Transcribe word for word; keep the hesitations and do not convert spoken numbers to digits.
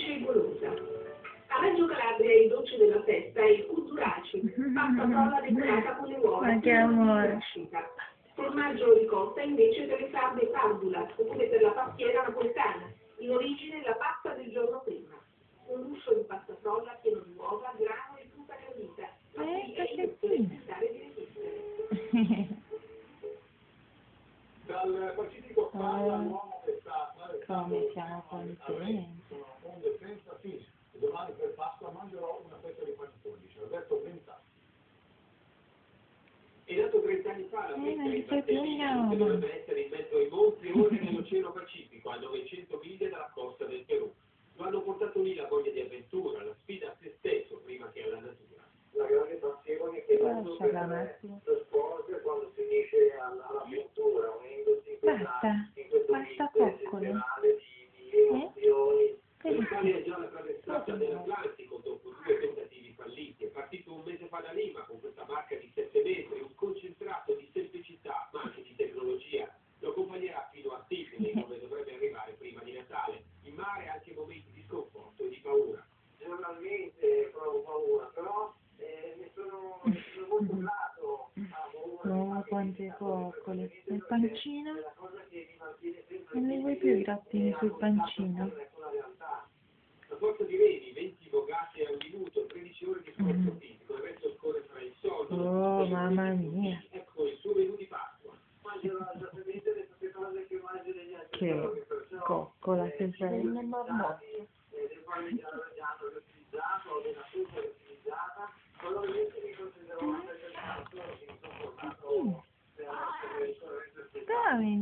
e golosa. A Reggio Calabria il dolce della festa è il cutturaci, pasta frolla decorata con le uova Ma che e amore. nascita. Formaggio ricotta invece per le sarde pardula, oppure per la pastiera napoletana, in origine la pasta del giorno prima. Un luscio di pasta frolla pieno di uova, grano e frutta granita, a cui è inutile tentare di resistere. Dal Pacifico parla Oh, l'uomo che sta come siamo contenti. sono onde senza fine. Domani per Pasqua mangerò una fetta di panettoni, dice Alberto Ventani. È nato trent'anni fa la Eh, festa non in c'è più Valtellina, niente. che dovrebbe essere in mezzo ai monti e ora nell'Oceano Pacifico, a novecento miglia dalla costa del Perù. Lo hanno portato lì la voglia di avventura, la sfida a se stesso prima che alla natura. La grande passione che Ora uno c'è la per macchina. lo sport quando si unisce alla- all'avventura, unendosi in questa, Basta, in questo basta mix coccole. eccezionale di, di emozioni. L'Italia è già la traversata dell'Atlantico dopo due tentativi falliti. È partito un mese fa da Lima con questa marca di sette metri, un concentrato di semplicità ma anche di tecnologia. Lo accompagnerà fino a Sydney, dove dovrebbe arrivare prima di Natale. In mare anche momenti di sconforto e di paura. Giornalmente provo paura, però eh, ne sono, ne sono molto grato a paura. Oh, quante coccole. E il pancino? La cosa che mi mantiene sempre Non li vuoi più i grattini sul pancino? La forza di reni, venti vogate a un minuto, tredici ore di sforzo fisico, il resto scorre tra il sonno. Oh, mamma mia. Ecco il suo menù di Pasqua. Mangerò esattamente le stesse cose che mangio negli altri Che giorni, perciò coccola che sei. una marmotta. Del parmigiano reggiano riutilizzato o della frutta riutilizzata, probabilmente mi concederò una bella di che mi sono formato per essere il corretto. Dai.